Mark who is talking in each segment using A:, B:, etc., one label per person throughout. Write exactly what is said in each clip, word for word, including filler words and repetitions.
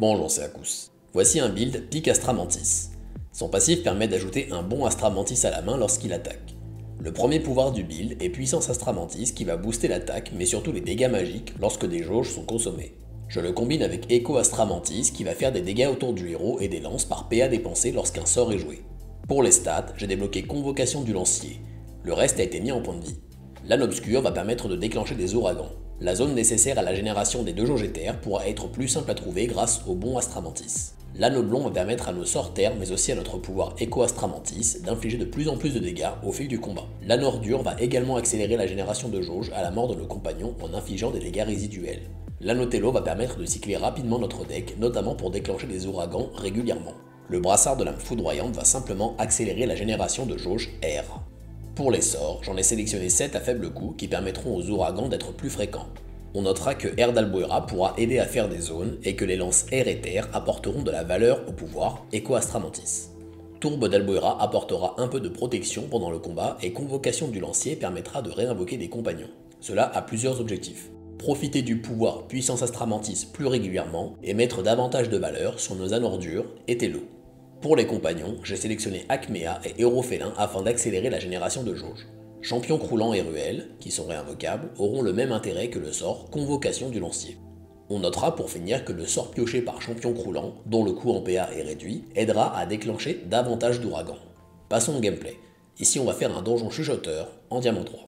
A: Bonjour, c'est Akous. Voici un build Pique Astra Mantis. Son passif permet d'ajouter un bon Astra Mantis à la main lorsqu'il attaque. Le premier pouvoir du build est Puissance Astra Mantis qui va booster l'attaque mais surtout les dégâts magiques lorsque des jauges sont consommées. Je le combine avec Echo Astra Mantis qui va faire des dégâts autour du héros et des lances par P A dépensé lorsqu'un sort est joué. Pour les stats, j'ai débloqué Convocation du lancier. Le reste a été mis en point de vie. L'âne obscur va permettre de déclencher des ouragans. La zone nécessaire à la génération des deux jauges éthers pourra être plus simple à trouver grâce au bon Astra Mantis. L'anneau blond va permettre à nos sorts terre mais aussi à notre pouvoir Echo Astra Mantis d'infliger de plus en plus de dégâts au fil du combat. L'anneau ordure va également accélérer la génération de jauges à la mort de nos compagnons en infligeant des dégâts résiduels. L'anneau télo va permettre de cycler rapidement notre deck, notamment pour déclencher des ouragans régulièrement. Le brassard de l'âme foudroyante va simplement accélérer la génération de jauges R. Pour les sorts, j'en ai sélectionné sept à faible coût qui permettront aux ouragans d'être plus fréquents. On notera que R d'Albuera pourra aider à faire des zones et que les lances R et Terre apporteront de la valeur au pouvoir Echo Astra Mantis. Tourbe d'Albuera apportera un peu de protection pendant le combat et Convocation du lancier permettra de réinvoquer des compagnons. Cela a plusieurs objectifs. Profiter du pouvoir Puissance Astra Mantis plus régulièrement et mettre davantage de valeur sur nos ânes ordures et Télo. Pour les compagnons, j'ai sélectionné Acmea et Héros-Félin afin d'accélérer la génération de jauges. Champion Croulant et Ruelle, qui sont réinvocables, auront le même intérêt que le sort Convocation du lancier. On notera pour finir que le sort pioché par Champion Croulant, dont le coût en P A est réduit, aidera à déclencher davantage d'ouragans. Passons au gameplay. Ici on va faire un donjon chuchoteur en diamant trois.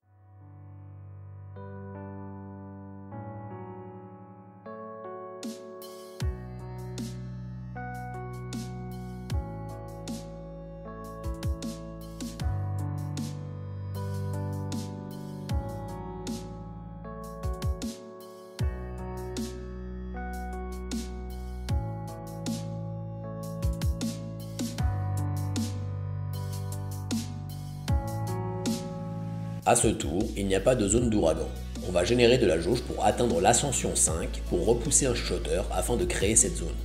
A: A ce tour, il n'y a pas de zone d'ouragan. On va générer de la jauge pour atteindre l'ascension cinq pour repousser un chuchoteur afin de créer cette zone.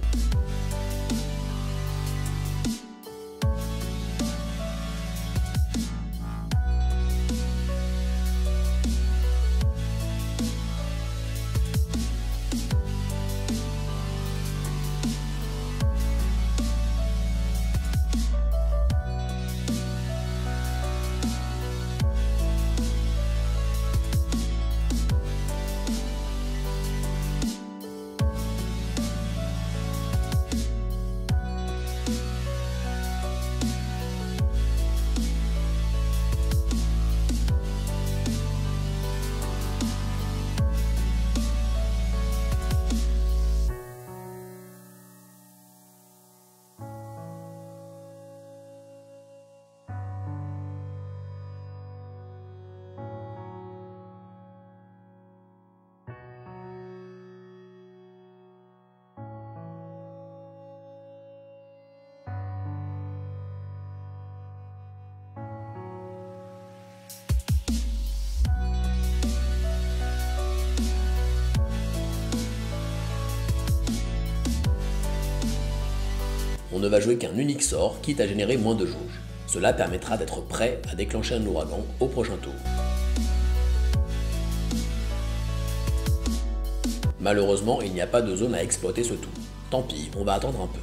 A: On ne va jouer qu'un unique sort, quitte à générer moins de jauge. Cela permettra d'être prêt à déclencher un ouragan au prochain tour. Malheureusement, il n'y a pas de zone à exploiter ce tour. Tant pis, on va attendre un peu.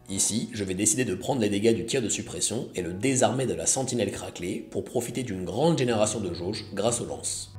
A: Ici, je vais décider de prendre les dégâts du tir de suppression et le désarmer de la sentinelle craquelée pour profiter d'une grande génération de jauge grâce au lance.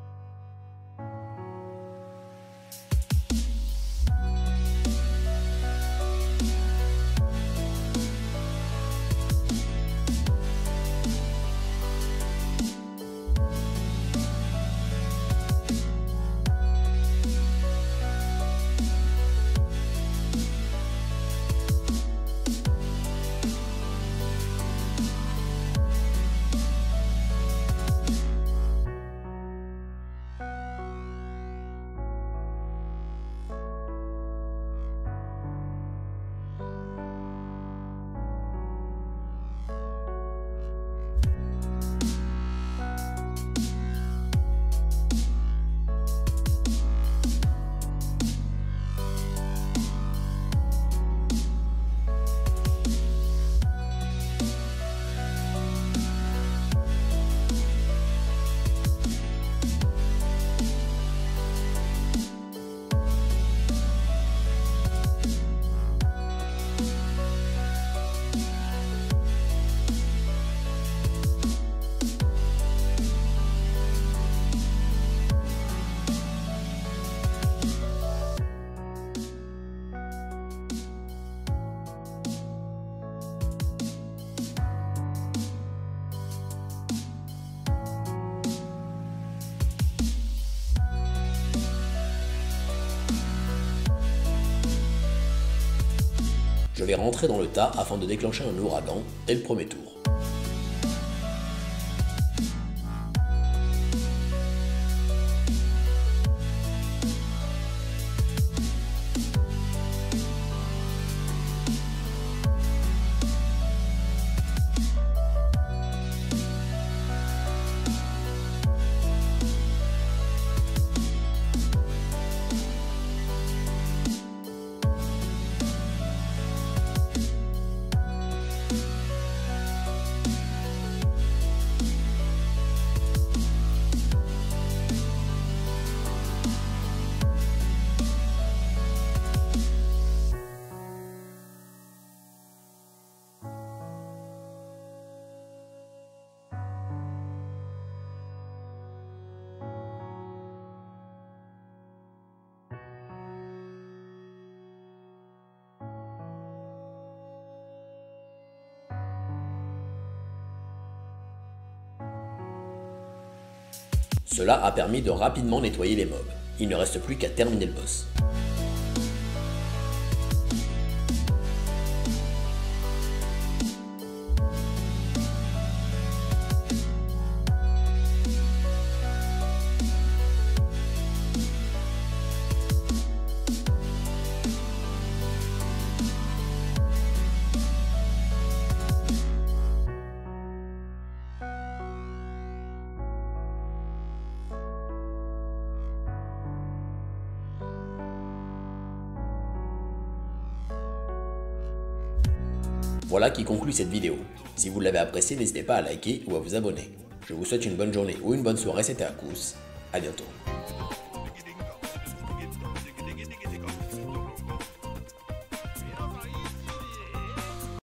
A: Je vais rentrer dans le tas afin de déclencher un ouragan dès le premier tour. Cela a permis de rapidement nettoyer les mobs. Il ne reste plus qu'à terminer le boss. Voilà qui conclut cette vidéo. Si vous l'avez appréciée, n'hésitez pas à liker ou à vous abonner. Je vous souhaite une bonne journée ou une bonne soirée, c'était Akous. À bientôt.